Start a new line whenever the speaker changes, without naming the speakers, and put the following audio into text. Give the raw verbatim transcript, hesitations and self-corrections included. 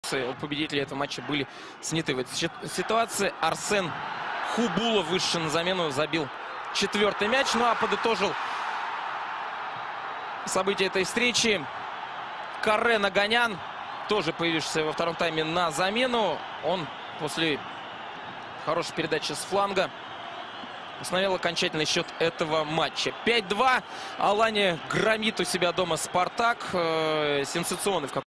Победители этого матча были сняты в этой ситуации. Арсен Хубулов, вышедший на замену, забил четвертый мяч. Ну а подытожил события этой встречи Карен Оганян, тоже появившийся во втором тайме на замену. Он после хорошей передачи с фланга установил окончательный счет этого матча. пять два. Алания громит у себя дома Спартак. Сенсационный в